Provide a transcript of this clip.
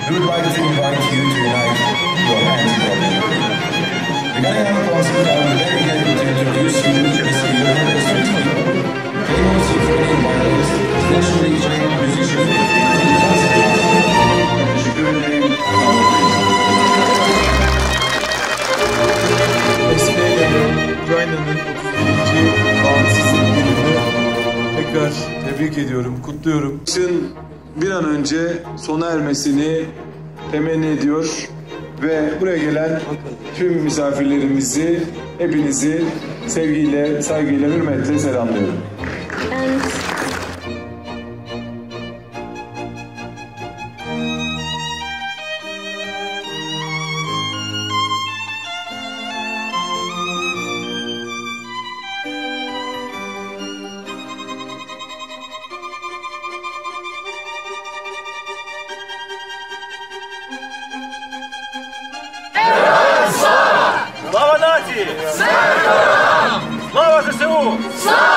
we would like to invite you to unite your hands together. Beginning our concert, I am very happy to introduce you to the Senior Orchestra team, famous symphony violinist, special DJ, musician, and concert master. Teşekkür ederim. Ukrayna'nın 32. bağımsızlık gününü tekrar tebrik ediyorum, kutluyorum. Bir an önce sona ermesini temenni ediyor ve buraya gelen tüm misafirlerimizi, hepinizi sevgiyle, saygıyla, hürmetle selamlıyorum. Слава нації! Слава ЗСУ!